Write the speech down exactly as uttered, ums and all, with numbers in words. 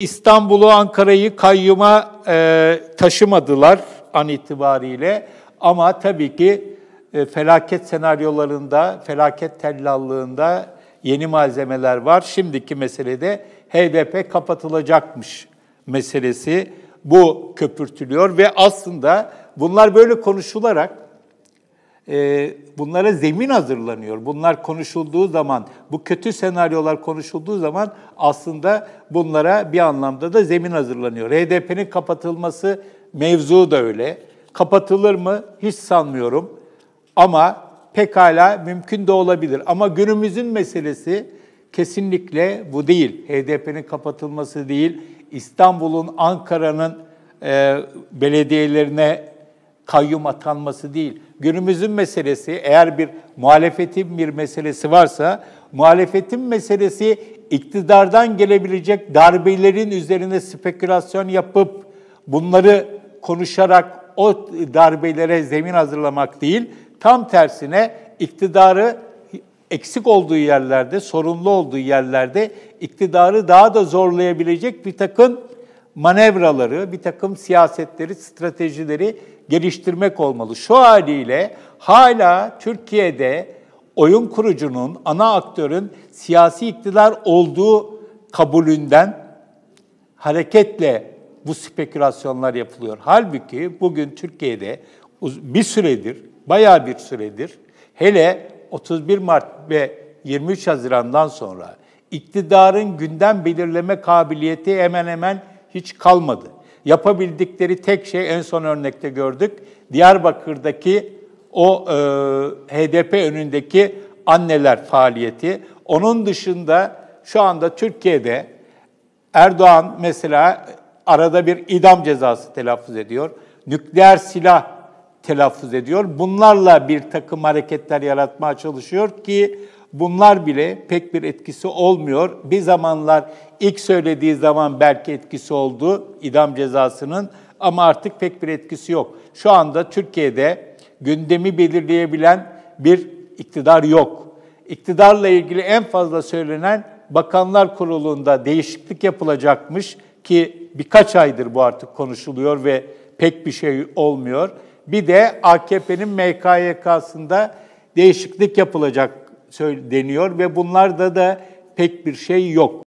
İstanbul'u, Ankara'yı kayyuma e, taşımadılar an itibariyle. Ama tabii ki e, felaket senaryolarında, felaket tellallığında yeni malzemeler var. Şimdiki meselede H D P kapatılacakmış meselesi bu köpürtülüyor ve aslında bunlar böyle konuşularak e, bunlara zemin hazırlanıyor. Bunlar konuşulduğu zaman, bu kötü senaryolar konuşulduğu zaman aslında bunlara bir anlamda da zemin hazırlanıyor. H D P'nin kapatılması mevzu da öyle. Kapatılır mı? Hiç sanmıyorum. Ama pekala mümkün de olabilir. Ama günümüzün meselesi kesinlikle bu değil. H D P'nin kapatılması değil, İstanbul'un, Ankara'nın e, belediyelerine kayyum atanması değil. Günümüzün meselesi, eğer bir muhalefetin bir meselesi varsa, muhalefetin meselesi iktidardan gelebilecek darbelerin üzerine spekülasyon yapıp bunları konuşarak o darbelere zemin hazırlamak değil, tam tersine iktidarı eksik olduğu yerlerde, sorunlu olduğu yerlerde iktidarı daha da zorlayabilecek bir takım manevraları, bir takım siyasetleri, stratejileri geliştirmek olmalı. Şu haliyle hala Türkiye'de oyun kurucunun, ana aktörün siyasi iktidar olduğu kabulünden hareketle bu spekülasyonlar yapılıyor. Halbuki bugün Türkiye'de bir süredir, bayağı bir süredir, hele otuz bir Mart ve yirmi üç Haziran'dan sonra iktidarın gündem belirleme kabiliyeti hemen hemen hiç kalmadı. Yapabildikleri tek şey, en son örnekte gördük, Diyarbakır'daki o e, H D P önündeki anneler faaliyeti. Onun dışında şu anda Türkiye'de Erdoğan mesela arada bir idam cezası telaffuz ediyor, nükleer silah telaffuz ediyor. Bunlarla bir takım hareketler yaratmaya çalışıyor ki bunlar bile pek bir etkisi olmuyor. Bir zamanlar ilk söylediği zaman belki etkisi oldu idam cezasının ama artık pek bir etkisi yok. Şu anda Türkiye'de gündemi belirleyebilen bir iktidar yok. İktidarla ilgili en fazla söylenen Bakanlar Kurulu'nda değişiklik yapılacakmış ki birkaç aydır bu artık konuşuluyor ve pek bir şey olmuyor. Bir de A K P'nin M K Y K'sında değişiklik yapılacak deniyor ve bunlarda da pek bir şey yok.